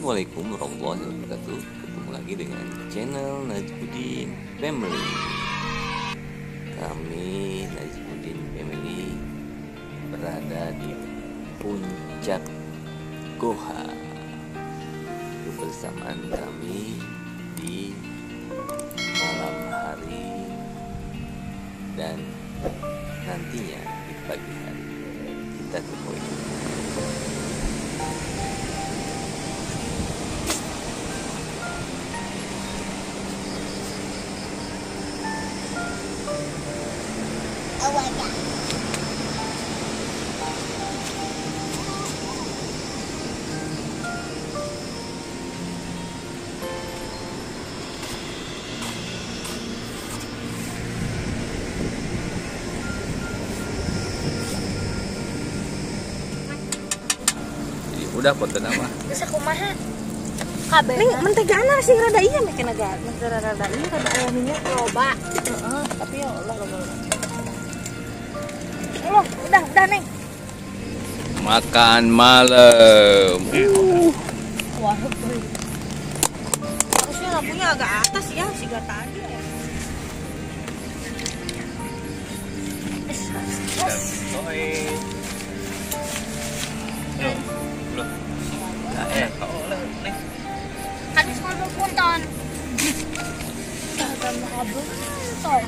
Assalamualaikum warahmatullahi wabarakatuh. Ketemu lagi dengan channel Najmuddin Family. Kami Najmuddin Family berada di puncak Goa. Kebersamaan kami di malam hari dan nantinya di pagi hari. Kita ke poin. Udah foto nama. Bisa kumaha? Kabeh. Ning mentegana sih rada iya make rada iya rada aya minyak loba. Heeh, tapi ya Allah loba. Udah Neng. Makan malam. Wah, harusnya lampunya agak atas ya, siga tadi ya. Hadis ngomong punton. Kagak mau punton.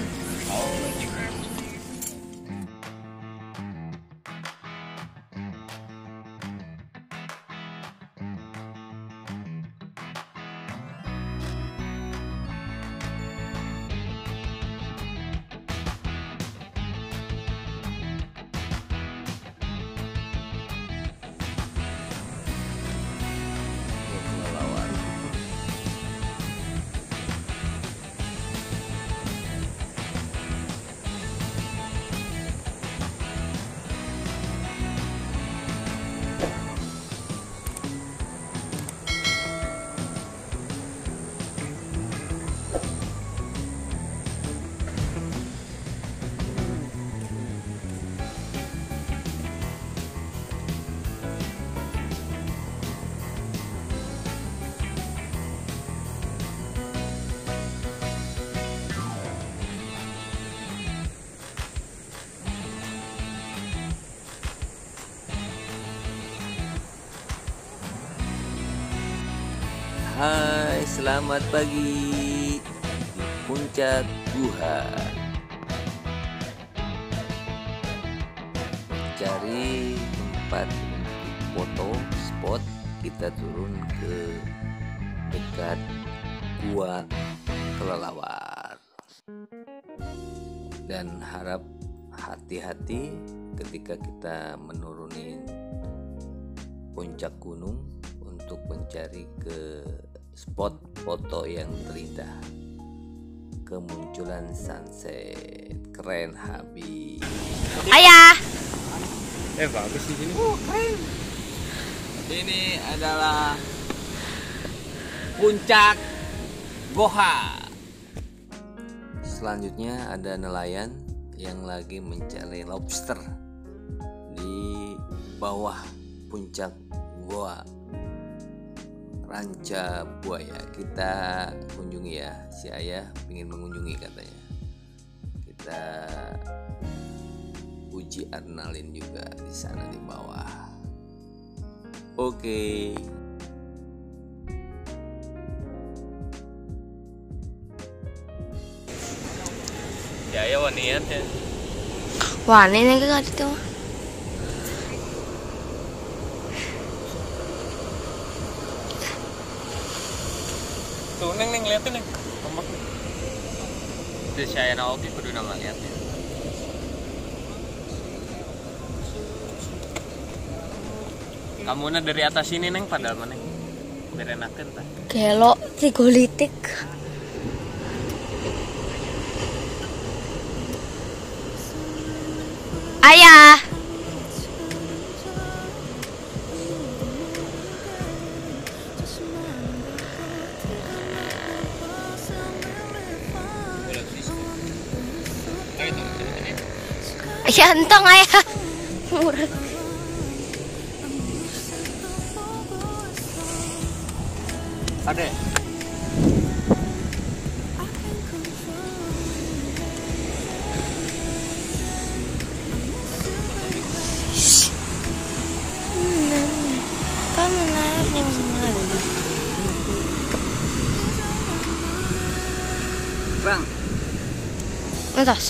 Hai, selamat pagi di puncak Goa. Cari tempat foto spot, kita turun ke dekat Gua Kelelawar. Dan harap hati-hati ketika kita menuruni puncak gunung untuk mencari ke spot foto yang terindah. Kemunculan sunset keren habis. Ayah. Bagus di sini. Keren. Ini adalah puncak Goa. Selanjutnya ada nelayan yang lagi mencari lobster di bawah puncak Goa. Ranca Buaya kita kunjungi ya, si ayah ingin mengunjungi katanya. Kita uji adrenalin juga di sana di bawah. Oke. Ya wanian ya. Wani nih kak itu. Tuh neng liatin neng, tombak nih. Itu saya oke kudu nama liatin. Kamu dari atas sini neng, padahal mana? Berenakan tak? Gelo cigolitik. Ayah. Ya entong ayah. Murah. Ada. Bang. Atas.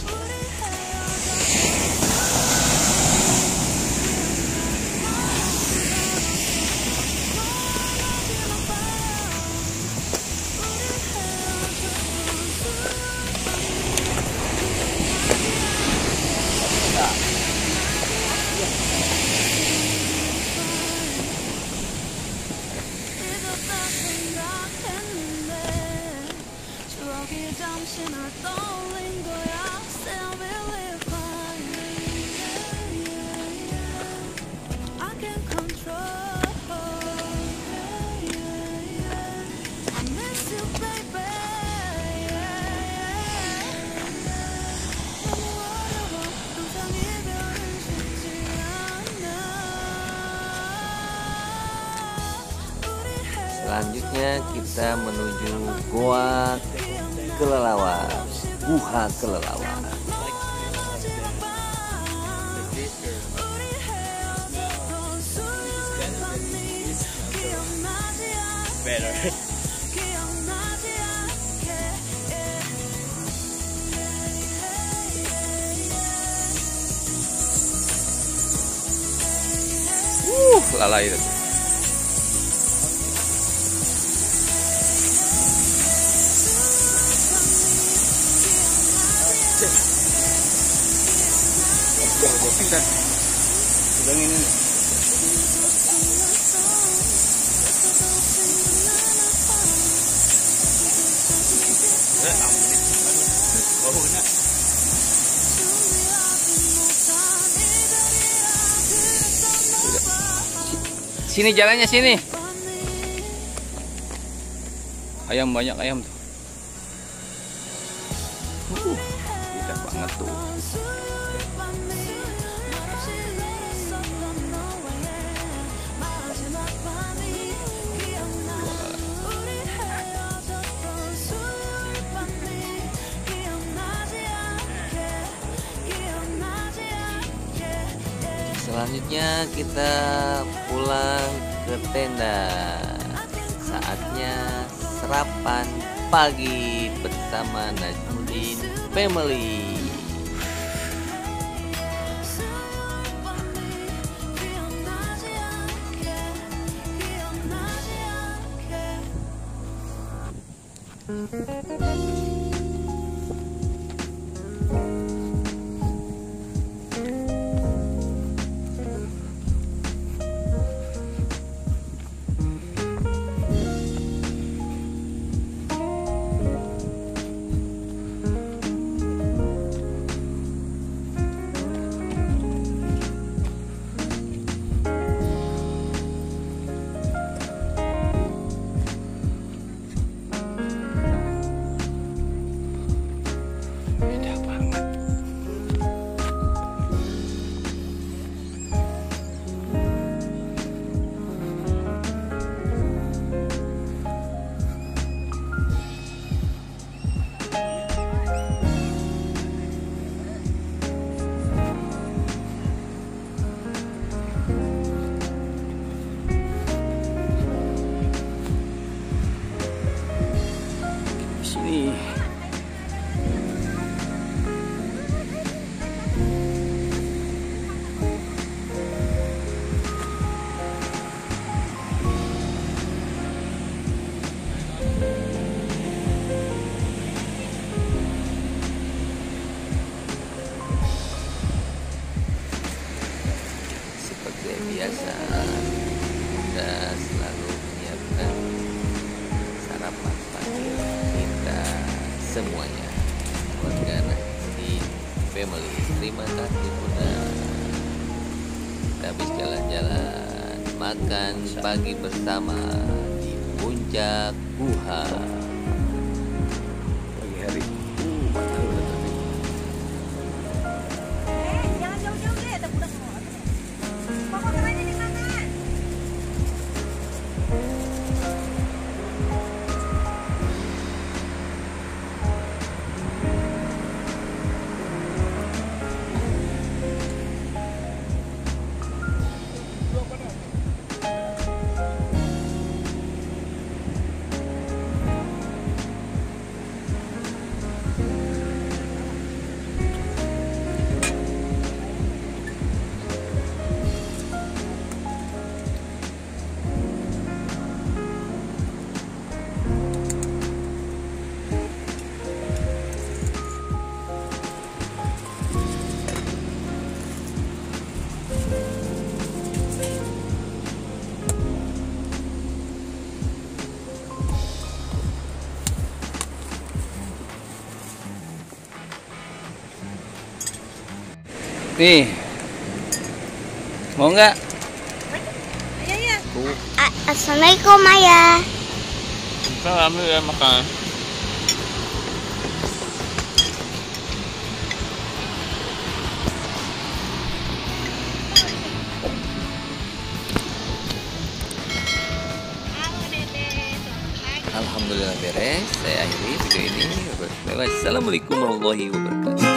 Selanjutnya kita menuju Goa Kelelawar, Guha Kelelawar. Better. Lalai itu. Udah ini. Sini jalannya sini. Ayam banyak ayam tuh. Udah banget tuh. Selanjutnya kita pulang ke tenda. Saatnya sarapan pagi bersama Najmuddin Family. Sini. Seperti biasa, kita selalu menyiapkan sarapan pagi kita semuanya, keluarga Najmuddin Family. Terima kasih sudah kita habis jalan-jalan makan pagi bersama di puncak Guha. Pagi hari. Jangan jauh-jauh deh, tak udah semua. Pokoknya di mana? Nih, mau nggak? Iya ya. Assalamualaikum Ayah. Salam ya makan. Alhamdulillah beres. Saya akhiri video ini. Wassalamualaikum warahmatullahi wabarakatuh.